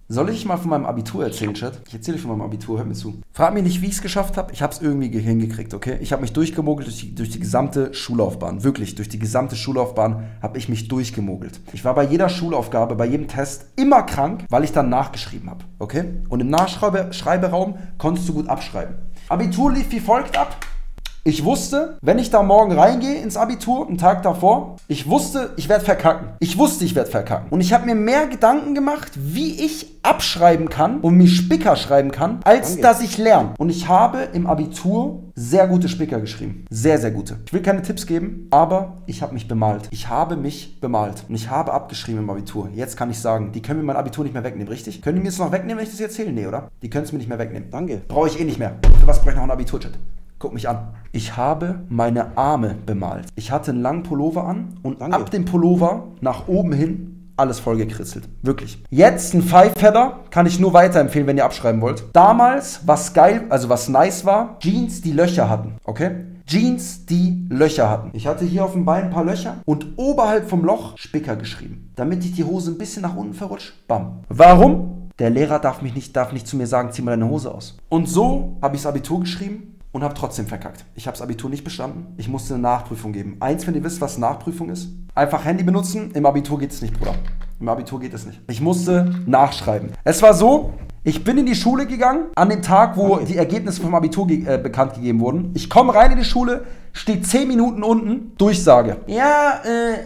Soll ich mal von meinem Abitur erzählen, Chat? Ich erzähle euch von meinem Abitur, hört mir zu. Frag mich nicht, wie ich es geschafft habe. Ich habe es irgendwie hingekriegt, okay? Ich habe mich durchgemogelt durch die gesamte Schullaufbahn. Wirklich, durch die gesamte Schullaufbahn habe ich mich durchgemogelt. Ich war bei jeder Schulaufgabe, bei jedem Test immer krank, weil ich dann nachgeschrieben habe, okay? Und im Nachschreiberaum konntest du gut abschreiben. Abitur lief wie folgt ab. Ich wusste, wenn ich da morgen reingehe ins Abitur, einen Tag davor, ich wusste, ich werde verkacken. Ich wusste, ich werde verkacken. Und ich habe mir mehr Gedanken gemacht, wie ich abschreiben kann und mir Spicker schreiben kann, als dass ich lerne. Und ich habe im Abitur sehr gute Spicker geschrieben. Sehr, sehr gute. Ich will keine Tipps geben, aber ich habe mich bemalt. Ich habe mich bemalt. Und ich habe abgeschrieben im Abitur. Jetzt kann ich sagen, die können mir mein Abitur nicht mehr wegnehmen, richtig? Können die mir es noch wegnehmen, wenn ich das erzähle? Nee, oder? Die können es mir nicht mehr wegnehmen. Danke. Brauche ich eh nicht mehr. Für was brauche ich noch ein Abitur-Chat? Guck mich an. Ich habe meine Arme bemalt. Ich hatte einen langen Pullover an und ab dem Pullover nach oben hin alles voll gekritzelt. Wirklich. Jetzt ein Five-Feather kann ich nur weiterempfehlen, wenn ihr abschreiben wollt. Damals, was geil, also was nice war, Jeans, die Löcher hatten. Okay? Jeans, die Löcher hatten. Ich hatte hier auf dem Bein ein paar Löcher und oberhalb vom Loch Spicker geschrieben. Damit ich die Hose ein bisschen nach unten verrutscht. Bam. Warum? Der Lehrer darf nicht zu mir sagen, zieh mal deine Hose aus. Und so habe ich das Abitur geschrieben. Und habe trotzdem verkackt. Ich habe das Abitur nicht bestanden. Ich musste eine Nachprüfung geben. Eins, wenn ihr wisst, was Nachprüfung ist. Einfach Handy benutzen. Im Abitur geht es nicht, Bruder. Im Abitur geht es nicht. Ich musste nachschreiben. Es war so, ich bin in die Schule gegangen, an dem Tag, wo die Ergebnisse vom Abitur bekannt gegeben wurden. Ich komme rein in die Schule, steht 10 Minuten unten, Durchsage. Ja,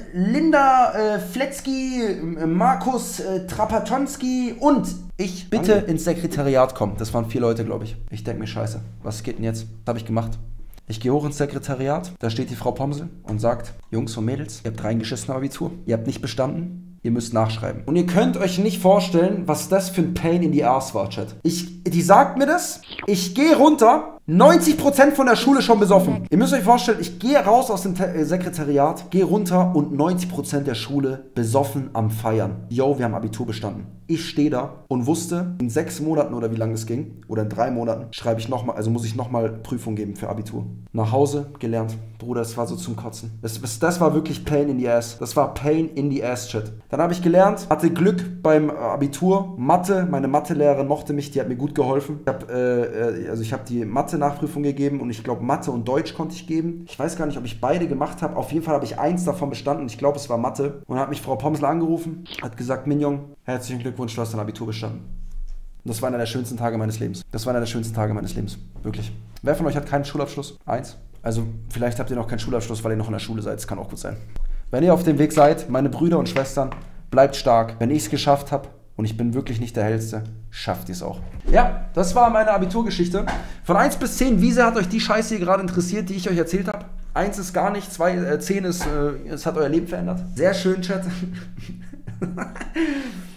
Linda Fletzky, Markus Trapatonski und ich bitte ins Sekretariat kommen. Das waren 4 Leute, glaube ich. Ich denke mir, scheiße, was geht denn jetzt? Was habe ich gemacht? Ich gehe hoch ins Sekretariat, da steht die Frau Pomsel und sagt, Jungs und Mädels, ihr habt reingeschissen im Abitur, ihr habt nicht bestanden. Ihr müsst nachschreiben. Und ihr könnt euch nicht vorstellen, was das für ein Pain in the Ass war, Chat. Die sagt mir das, ich gehe runter, 90% von der Schule schon besoffen. Ihr müsst euch vorstellen, ich gehe raus aus dem Sekretariat, gehe runter und 90% der Schule besoffen am Feiern. Yo, wir haben Abitur bestanden. Ich stehe da und wusste, in 6 Monaten oder wie lange es ging, oder in 3 Monaten, schreibe ich nochmal, also muss ich nochmal Prüfung geben für Abitur. Nach Hause, gelernt. Bruder, das war so zum Kotzen. Das war wirklich Pain in the Ass. Das war Pain in the Ass, Shit. Dann habe ich gelernt, hatte Glück beim Abitur. Mathe, meine Mathelehrerin mochte mich, die hat mir gut geholfen. Ich habe die Mathe-Nachprüfung gegeben und ich glaube, Mathe und Deutsch konnte ich geben. Ich weiß gar nicht, ob ich beide gemacht habe. Auf jeden Fall habe ich eins davon bestanden. Ich glaube, es war Mathe. Und dann hat mich Frau Pomsel angerufen, hat gesagt, Mignon, herzlichen Glückwunsch, du hast dein Abitur bestanden. Und das war einer der schönsten Tage meines Lebens. Das war einer der schönsten Tage meines Lebens. Wirklich. Wer von euch hat keinen Schulabschluss? Eins. Also vielleicht habt ihr noch keinen Schulabschluss, weil ihr noch in der Schule seid. Das kann auch gut sein. Wenn ihr auf dem Weg seid, meine Brüder und Schwestern, bleibt stark. Wenn ich es geschafft habe und ich bin wirklich nicht der Hellste, schafft ihr es auch. Ja, das war meine Abiturgeschichte. Von 1 bis 10, wie sehr hat euch die Scheiße hier gerade interessiert, die ich euch erzählt habe? 1 ist gar nicht, 10 ist, es hat euer Leben verändert. Sehr schön, Chat.